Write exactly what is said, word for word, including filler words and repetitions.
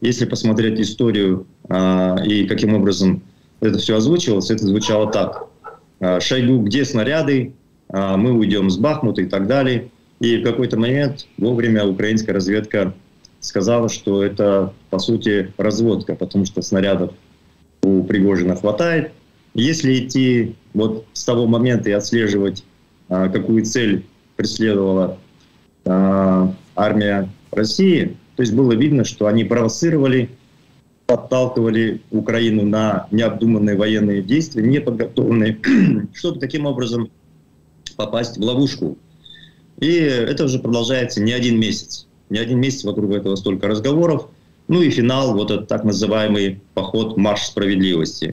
если посмотреть историю а, и каким образом это все озвучивалось, это звучало так. А, Шойгу, где снаряды? А, мы уйдем с Бахмута и так далее. И в какой-то момент вовремя украинская разведка сказала, что это, по сути, разводка, потому что снарядов у Пригожина хватает. Если идти вот с того момента и отслеживать, а, какую цель преследовала а, армия России, то есть было видно, что они провоцировали, подталкивали Украину на необдуманные военные действия, неподготовленные, чтобы таким образом попасть в ловушку. И это уже продолжается не один месяц. Не один месяц вокруг этого столько разговоров. Ну и финал, вот этот так называемый поход «Марш справедливости».